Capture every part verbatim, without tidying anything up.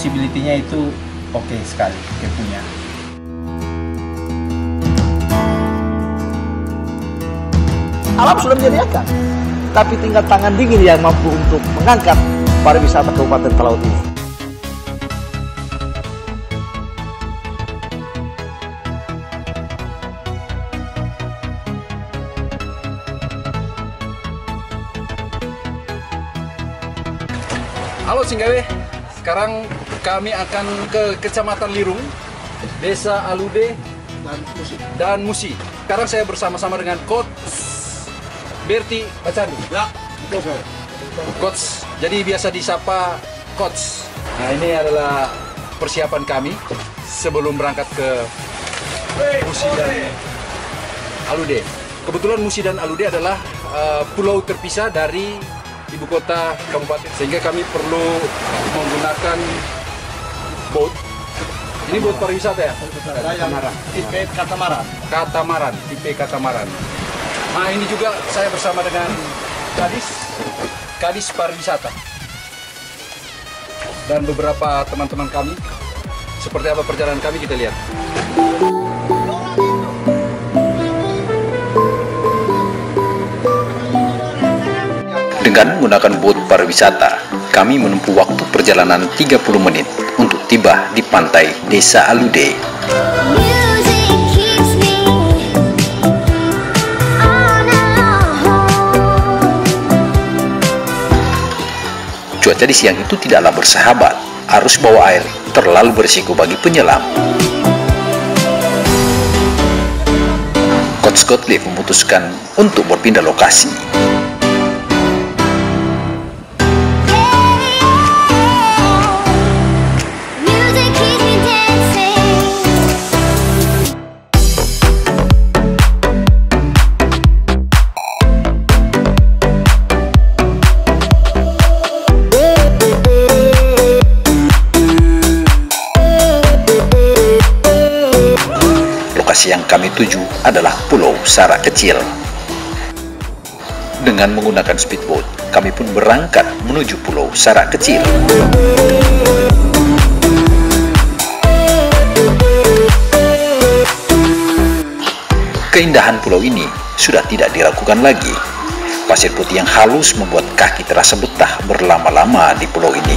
visibility-nya itu oke okay sekali dia punya. Alam sudah menyediakan, tapi tinggal tangan dingin yang mampu untuk mengangkat pariwisata Kabupaten Talaut ini. Halo Singgawe, sekarang kami akan ke Kecamatan Lirung, Desa Alude dan Musi. Dan Musi. Sekarang saya bersama-sama dengan Coach Berti Bacandu. Ya, betul. Coach, jadi biasa disapa Coach. Nah, ini adalah persiapan kami sebelum berangkat ke Musi dan Alude. Kebetulan Musi dan Alude adalah uh, pulau terpisah dari ibu kota kabupaten, sehingga kami perlu menggunakan boat. Ini boat pariwisata ya? Katamaran. Tipe Katamaran. Katamaran, tipe Katamaran. Nah, ini juga saya bersama dengan Kadis, Kadis Pariwisata. Dan beberapa teman-teman kami. Seperti apa perjalanan kami, kita lihat. Dengan menggunakan boat pariwisata, kami menempuh waktu perjalanan tiga puluh menit untuk tiba di pantai Desa Alude. Cuaca di siang itu tidaklah bersahabat, arus bawah air terlalu berisiko bagi penyelam. Coach Gottlieb memutuskan untuk berpindah lokasi. Yang kami tuju adalah Pulau Sarak Kecil. Dengan menggunakan speedboat, kami pun berangkat menuju Pulau Sarak Kecil. Keindahan pulau ini sudah tidak diragukan lagi. Pasir putih yang halus membuat kaki terasa betah berlama-lama di pulau ini.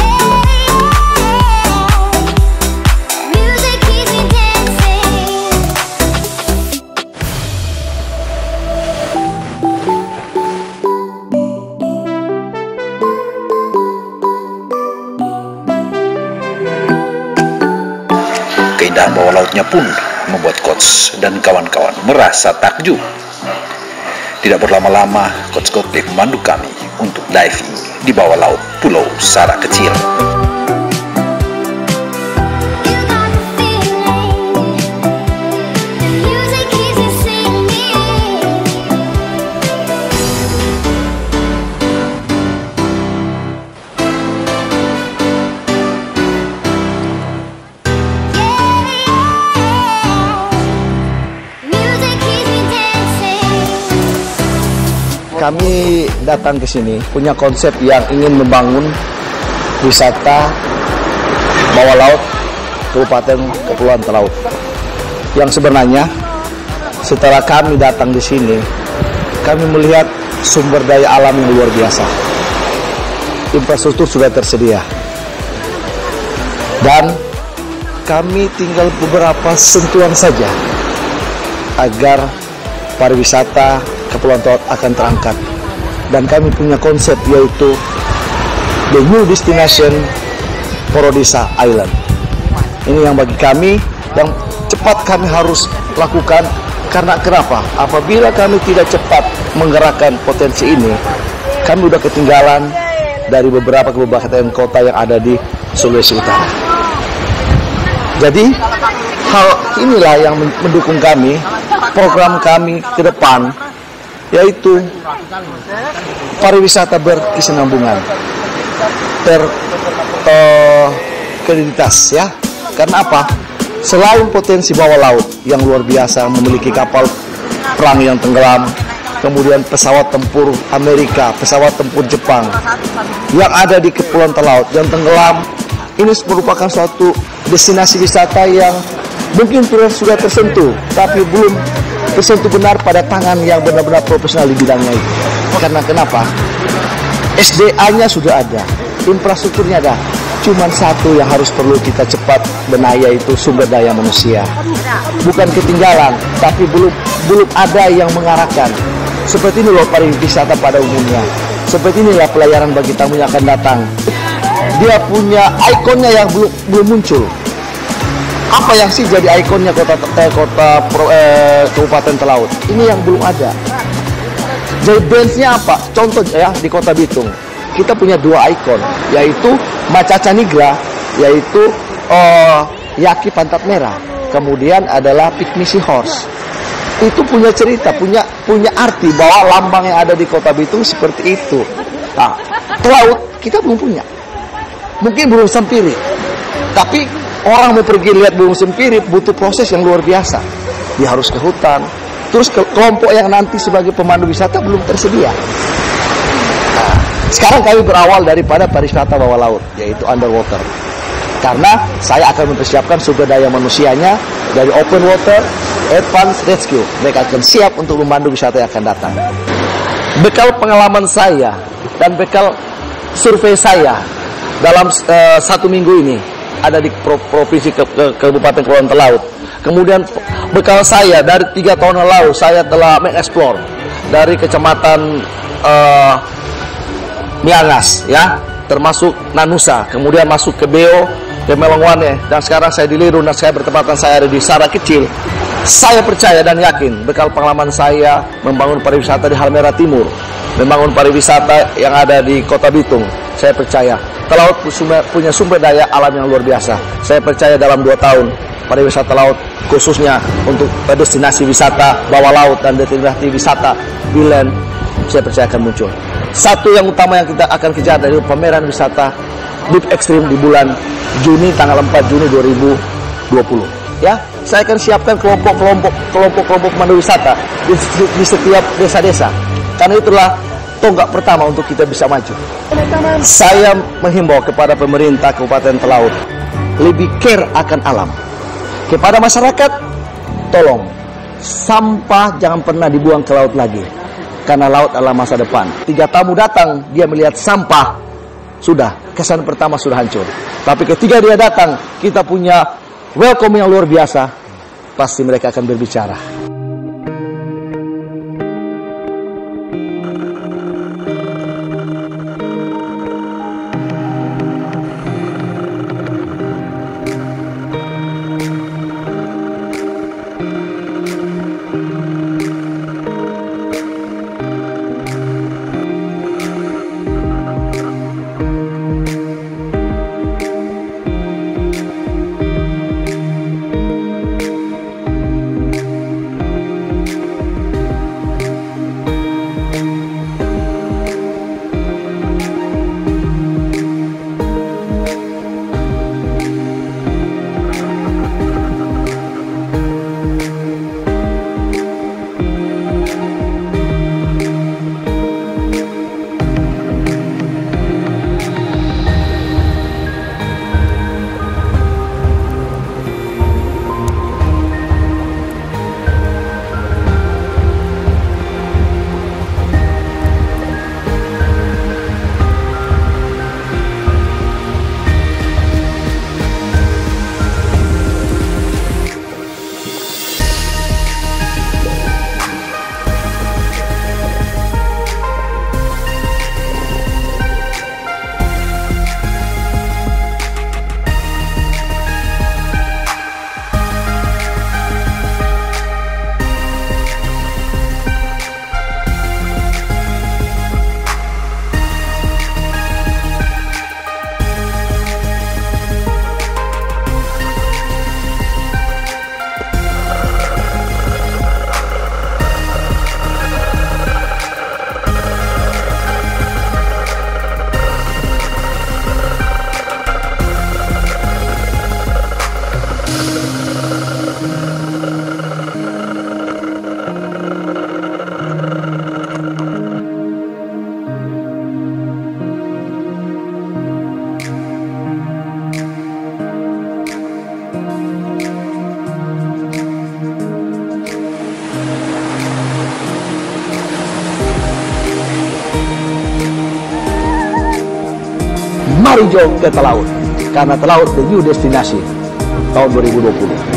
Keindahan bawah lautnya pun membuat Coach dan kawan-kawan merasa takjub. Tidak berlama-lama, Coach Gottlieb memandu kami untuk diving di bawah laut Pulau Sarak Kecil. Kami datang ke sini punya konsep yang ingin membangun wisata bawah laut Kabupaten Kepulauan Talaut. Yang sebenarnya setelah kami datang di sini, kami melihat sumber daya alam yang luar biasa. Infrastruktur sudah tersedia. Dan kami tinggal beberapa sentuhan saja agar pariwisata Kepulauan Talaut akan terangkat. Dan kami punya konsep yaitu The New Destination Porodesa Island. Ini yang bagi kami yang cepat kami harus lakukan. Karena kenapa? Apabila kami tidak cepat menggerakkan potensi ini, kami udah ketinggalan dari beberapa kabupaten kota yang ada di Sulawesi Utara. Jadi hal inilah yang mendukung kami, program kami ke depan, yaitu pariwisata berkesinambungan, terkreditas, ya. Karena apa? Selain potensi bawah laut yang luar biasa, memiliki kapal perang yang tenggelam, kemudian pesawat tempur Amerika, pesawat tempur Jepang yang ada di Kepulauan Talaut yang tenggelam Ini merupakan suatu destinasi wisata yang mungkin sudah tersentuh, tapi belum tersentuh benar pada tangan yang benar-benar profesional di bidangnya itu. Karena kenapa? S D A-nya sudah ada, infrastrukturnya ada. Cuman satu yang harus perlu kita cepat benahi, yaitu sumber daya manusia. Bukan ketinggalan, tapi belum belum ada yang mengarahkan. Seperti ini loh pariwisata pada umumnya. Seperti inilah pelayanan bagi tamu yang akan datang. Dia punya ikonnya yang belum belum muncul. Apa yang sih jadi ikonnya kota eh, kota pro, eh, Kabupaten Talaut? Ini yang belum ada. Jadi dance-nya apa? Contoh ya di Kota Bitung, kita punya dua ikon, yaitu Macaca Nigra, yaitu uh, Yaki Pantat Merah. Kemudian adalah Pygmy Seahorse. Itu punya cerita, punya punya arti bahwa lambang yang ada di Kota Bitung seperti itu. Nah, Talaut kita belum punya. Mungkin burung sempiri, tapi orang mau pergi lihat burung sempiri butuh proses yang luar biasa. Dia harus ke hutan, terus ke kelompok yang nanti sebagai pemandu wisata belum tersedia. Nah, sekarang kami berawal daripada pariwisata bawah laut, yaitu underwater. Karena saya akan mempersiapkan sumber daya manusianya dari open water, advanced rescue. Mereka akan siap untuk memandu wisata yang akan datang. Bekal pengalaman saya dan bekal survei saya dalam uh, satu minggu ini ada di pro provinsi ke ke Kabupaten Kepulauan Talaut. Kemudian bekal saya dari tiga tahun yang lalu, saya telah mengeksplor dari kecamatan uh, Miangas, ya, termasuk Nanusa, kemudian masuk ke Beo, ke Melongwane, dan sekarang saya di Lirun, dan saya bertepatan saya ada di Sara Kecil. Saya percaya dan yakin bekal pengalaman saya membangun pariwisata di Halmahera Timur, membangun pariwisata yang ada di Kota Bitung. Saya percaya Talaut punya sumber daya alam yang luar biasa. Saya percaya dalam dua tahun pariwisata laut, khususnya untuk destinasi wisata bawah laut dan destinasi wisata inland, saya percaya akan muncul. Satu yang utama yang kita akan kejar dari pameran wisata Deep Extreme di bulan Juni, tanggal empat Juni dua ribu dua puluh. Ya, saya akan siapkan kelompok-kelompok kelompok-kelompok pemandu wisata di, di, di setiap desa-desa. Karena itulah tonggak pertama untuk kita bisa maju. Saya menghimbau kepada pemerintah Kabupaten Talaut lebih care akan alam. Kepada masyarakat, tolong sampah jangan pernah dibuang ke laut lagi, karena laut adalah masa depan. Tiga tamu datang, dia melihat sampah, sudah kesan pertama sudah hancur. Tapi ketika dia datang, kita punya welcome yang luar biasa, pasti mereka akan berbicara. Mari jom ke Talaut, karena Talaut the new destination tahun dua ribu dua puluh.